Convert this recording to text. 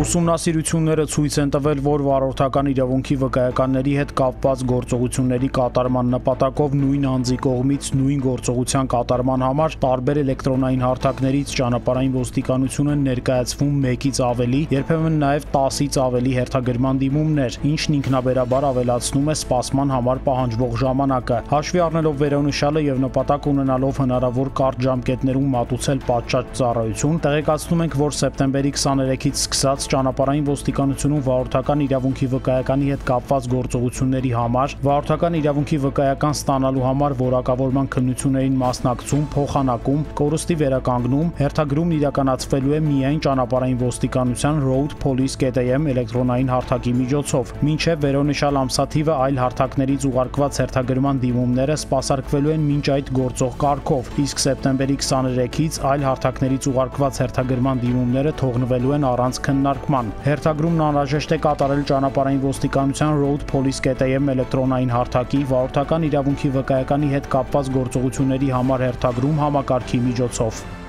Ուսումնասիրությունները ցույց են տվել, որ վարորդական իրավունքի վկայականների հետ կապված գործողությունների կատարման նպատակով նույն անձի կողմից նույն գործողության կատարման համար տարբեր էլեկտրոնային հարթակներից ճանապարհային ոստիկանությունը ներկայացվում 1-ից ավելի, երբեմն նաև 10-ից ավելի հերթագրման դիմումներ, ինչն ինքնաբերաբար ավելացնում է սպասման համար պահանջվող ժամանակը։ Հաշվի առնելով վերոնշյալը եւ նպատակ ունենալով հնարավոր կարճ ժամկետներում մատուցել պատշաճ ծառայություն, տեղեկացնում ենք, որ սեպտեմբերի 23-ից սկսած ճանապարհային ոստիկանությունում վարորդական իրավունքի վկայականի հետ կապված գործողությունների համար, վարորդական իրավունքի վկայական ստանալու համար որակավորման քննություններին մասնակցում, փոխանակում, կորստի վերականգնում, հերթագրումն իրականացվելու է միայն ճանապարհային ոստիկանության road.police.am էլեկտրոնային հարթակի միջոցով, մինչև վերոնշյալ ամսաթիվը այլ հարթակներից ուղարկված հերթագրման դիմումները սպասարկվելու են մինչ այդ գործող կարգով, իսկ սեպտեմբերի 23-ից այլ հարթակներից ուղարկված հերթագրման դիմումները թողնվելու են առանց քննարկման։ Հերթագրումն անհրաժեշտ է կատարել ճանապարհային ոստիկանության road.police.am էլեկտրոնային հարթակի վարորդական իրավունքի վկայականի հետ կապված գործողությունների համար հերթագրում համակարգի միջոցով։